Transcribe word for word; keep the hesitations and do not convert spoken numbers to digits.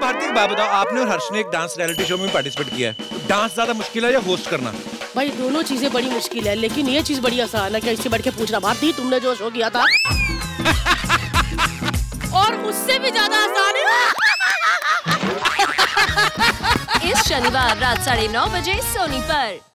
भारती एक बात बताओ, आपने और हर्ष ने एक डांस रियलिटी शो में पार्टिसिपेट किया है, डांस ज्यादा मुश्किल है या होस्ट करना? भाई दोनों चीजें बड़ी मुश्किल है, लेकिन ये चीज बड़ी आसान है। क्या इससे बढ़ के पूछना भारती, तुमने जो शो किया था और उससे भी ज्यादा आसान है। इस शनिवार रात साढ़े नौ बजे सोनी पर।